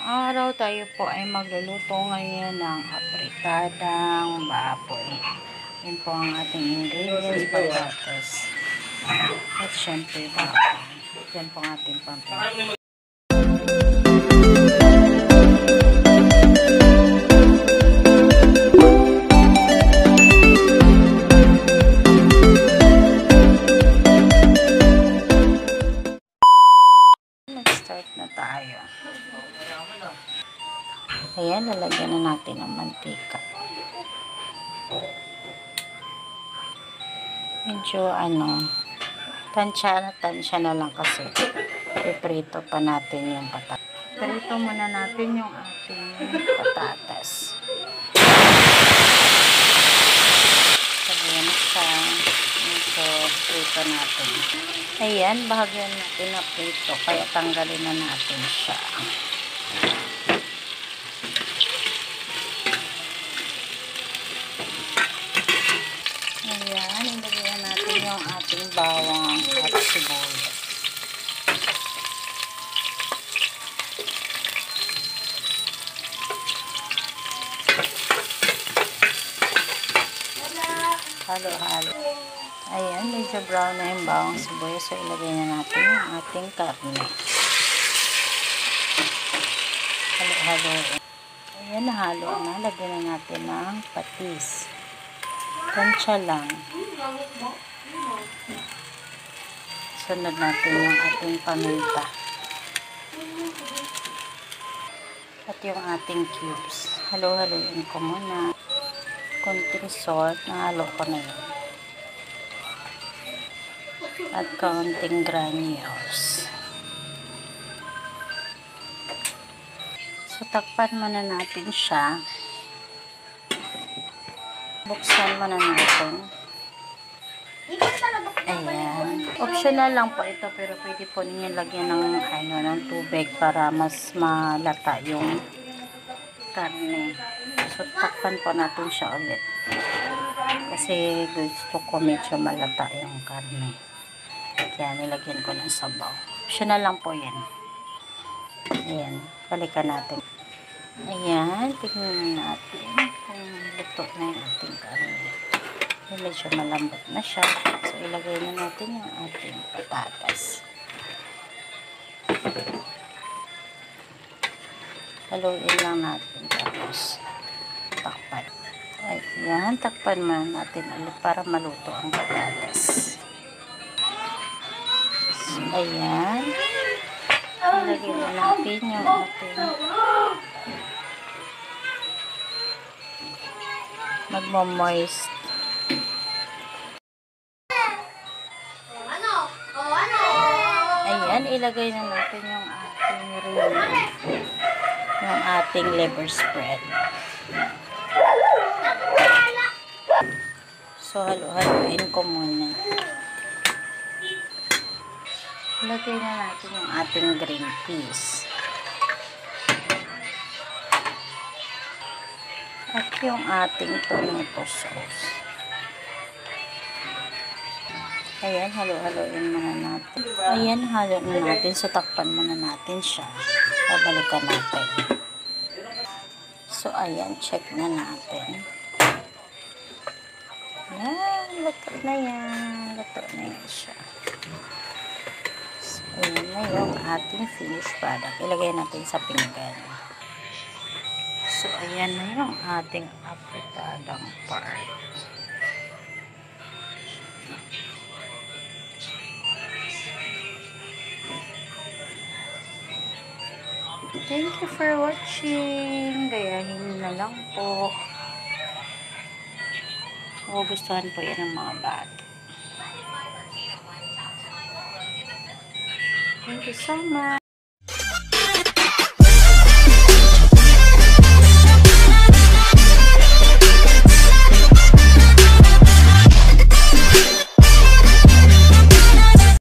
araw tayo po ay magluluto ngayon ng apritadang baboy. Yun po ang ating ingredients, patatas. At syempre baboy. Yan po ang ating pampin. Mag-start na tayo. Ayan, lalagyan na natin ng mantika. Medyo tansya na lang kasi iprito pa natin yung patatas. Prito muna natin yung ating patatas. Sabihin siya, medyo prito natin. Ayan, bahagyan natin na prito, kaya tanggalin na natin siya. Ayan, ilagyan natin yung ating bawang at sibuyas. Halo-halo. Ayan, medyo brown na yung bawang sibuyas. So, ilagay na natin yung ating karne. Halo-halo. Ayan, nahalo na. Lagyan na natin ng patis. Tansya lang. Sunod natin yung ating paminta. At yung ating cubes. Halo-haloin ko muna. Konting salt. Nahalo ko na yun. At kaunting granules. So, takpan muna natin siya. Buksan muna natin. Ayan. Optional lang po ito, pero pwede po ninyo lagyan ng tubig para mas malata yung karne. So, takpan po natin siya ulit. Kasi gusto ko medyo malata yung karne. Kaya nilagyan ko ng sabaw. Optional lang po yan. Ayan. Balikan natin. Ayan. Tignan natin kung luto na yung ating karne. Medyo malambot na siya. So, ilagay na natin yung ating patatas. Haluin lang natin. Tapos, takpan. Ayan. Takpan man natin ulit para maluto ang patatas. So, ayan. Ilagay na natin yung ating magmo-moist. Ayan, ilagay na natin yung ating liver spread. So, halo-haloin ko muna. Ilagay na natin yung ating green peas. At yung ating tomato sauce. Ayan, halo-haloin muna natin. Ayan, halo na natin. So, takpan muna natin siya. Babalikan natin. So, ayan, check na natin. Ayan, luto na yan. Luto na yan siya. So, ayan na yung ating finished product. Ilagay natin sa pinggan. So, ayan na yung ating apritadang part. Thank you for watching. Gayahin na lang po. Gugustuhan po yan ng mga bata. Thank you so much.